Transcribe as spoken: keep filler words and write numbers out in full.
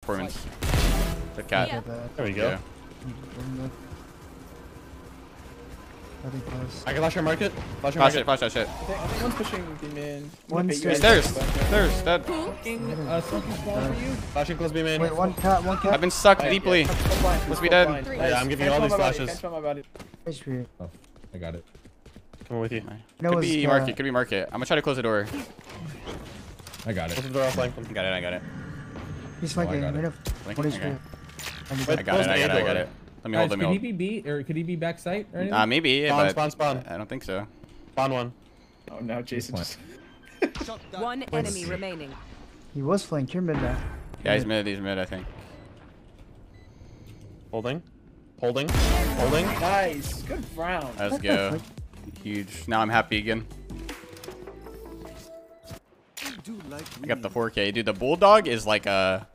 Performance. The cat. Yeah. There we go. Yeah. I can flash your market. Flash your Flash market. it, flash that shit. I think, I think one's pushing the mid. One Okay, you stairs. guys- Stairs. Stairs. Dead. Fucking uh, something spawn for you. Flashing close B main. Wait, one cat, one cat. I've been sucked Right, deeply. yeah. Full blind, Must full be dead. blind. Yeah, Nice. I'm giving you Can't all feel these my body, flashes. can't feel my body. H P. Oh, I got it. Come with you. No, Could it's, be uh, market. Could be market. I'm gonna try to close the door. I got Close it. the door, I'll flank them. Got it. I got it. He's Oh, I flanking. got it. Right up. Blinking? One H P. Okay. Wait, I got it. I got it. I got it. Let me hold. Guys, Let me could he hold. be B or could he be backside or anything? Uh, maybe, Spawn, but spawn, spawn. I don't think so. Spawn one. Oh no, Jason This just. One enemy remaining. He was flanked. You're mid now. Yeah, he's mid. He's mid. I think. Holding. Holding. Holding. Nice. Good round. Let's What the go. fuck? Huge. Now I'm happy again. I got the four K. Dude, the Bulldog is like a